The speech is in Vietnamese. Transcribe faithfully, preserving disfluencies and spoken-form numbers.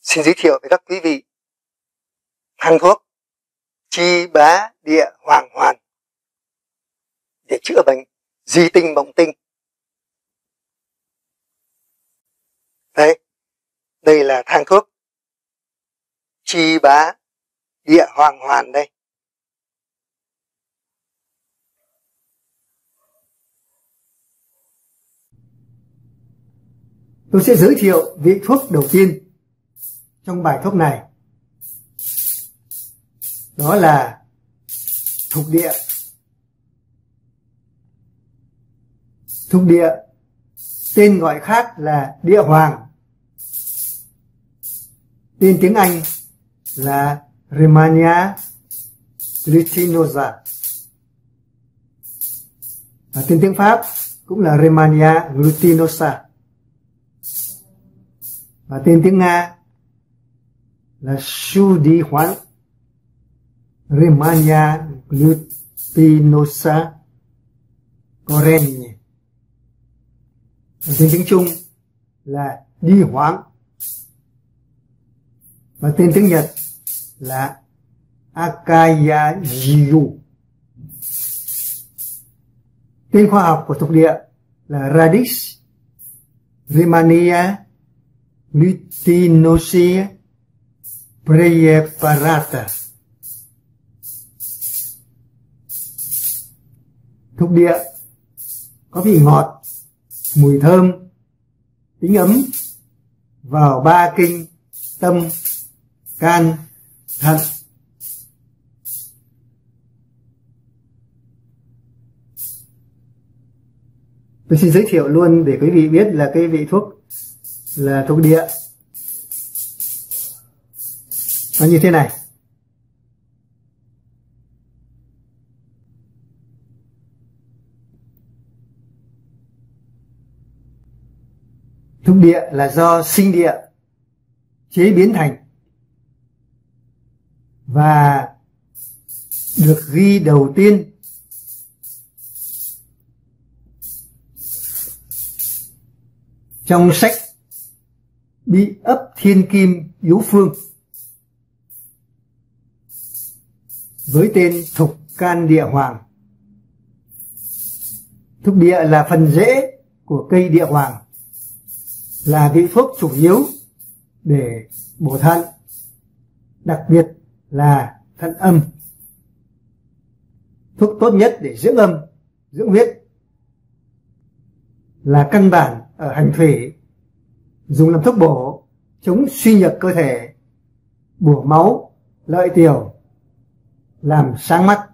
xin giới thiệu với các quý vị thang thuốc Chi Bá Địa Hoàng Hoàn để chữa bệnh di tinh bẩm tinh. Đây, đây là thang thuốc Chi Bá Địa Hoàng Hoàn đây. Tôi sẽ giới thiệu vị thuốc đầu tiên trong bài thuốc này. Đó là thục địa. Thục địa tên gọi khác là địa hoàng. Tên tiếng Anh là Rehmannia glutinosa. Và tên tiếng Pháp cũng là Rehmannia glutinosa. Và tên tiếng Nga là Shudihuan Rehmannia glutinosa corenie. Và tên tiếng Trung là Đi Hoáng. Và tên tiếng Nhật là Akayajiu. Tên khoa học của thục địa là Radix Rehmannia glutinosa praeparata. Thục địa có vị ngọt, mùi thơm, tính ấm vào ba kinh tâm, can, thận. Tôi xin giới thiệu luôn để quý vị biết là cái vị thuốc là thục địa nó như thế này. Thục địa là do sinh địa chế biến thành và được ghi đầu tiên trong sách Bị ấp Thiên Kim Yếu Phương với tên Thục Can Địa Hoàng. Thục địa là phần rễ của cây địa hoàng, là vị thuốc chủ yếu để bổ thận, đặc biệt là thận âm. Thuốc tốt nhất để dưỡng âm, dưỡng huyết, là căn bản ở hành thủy, dùng làm thuốc bổ, chống suy nhược cơ thể, bổ máu, lợi tiểu, làm sáng mắt.